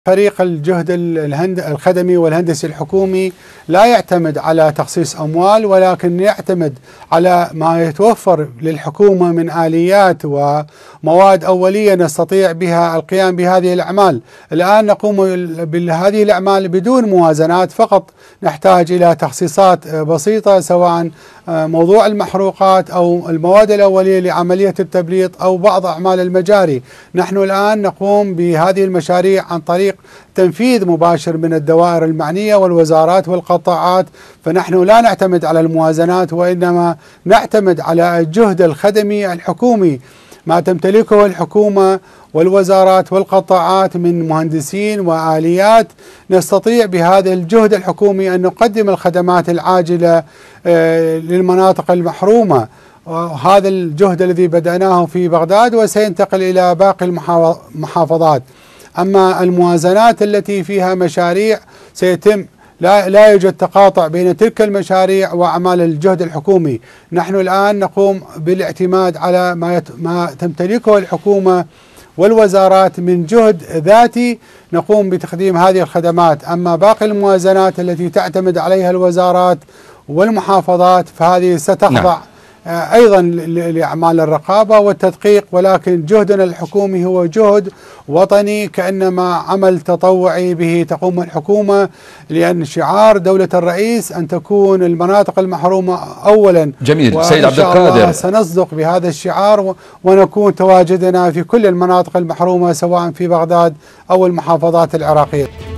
فريق الجهد الخدمي والهندسي الحكومي لا يعتمد على تخصيص أموال، ولكن يعتمد على ما يتوفر للحكومة من آليات ومواد أولية نستطيع بها القيام بهذه الأعمال. الآن نقوم بهذه الأعمال بدون موازنات، فقط نحتاج إلى تخصيصات بسيطة، سواء موضوع المحروقات أو المواد الأولية لعملية التبليط أو بعض أعمال المجاري. نحن الآن نقوم بهذه المشاريع عن طريق تنفيذ مباشر من الدوائر المعنية والوزارات والقطاعات، فنحن لا نعتمد على الموازنات، وإنما نعتمد على الجهد الخدمي الحكومي، ما تمتلكه الحكومة والوزارات والقطاعات من مهندسين وآليات. نستطيع بهذا الجهد الحكومي أن نقدم الخدمات العاجلة للمناطق المحرومة، وهذا الجهد الذي بدأناه في بغداد وسينتقل إلى باقي المحافظات. أما الموازنات التي فيها مشاريع سيتم لا يوجد تقاطع بين تلك المشاريع وأعمال الجهد الحكومي. نحن الآن نقوم بالاعتماد على ما تمتلكه الحكومة والوزارات من جهد ذاتي، نقوم بتقديم هذه الخدمات. أما باقي الموازنات التي تعتمد عليها الوزارات والمحافظات فهذه ستخضع أيضا لأعمال الرقابة والتدقيق، ولكن جهدنا الحكومي هو جهد وطني، كأنما عمل تطوعي به تقوم الحكومة، لأن شعار دولة الرئيس أن تكون المناطق المحرومة أولا. جميل. سيد عبد القادر، سنصدق بهذا الشعار ونكون تواجدنا في كل المناطق المحرومة سواء في بغداد أو المحافظات العراقية.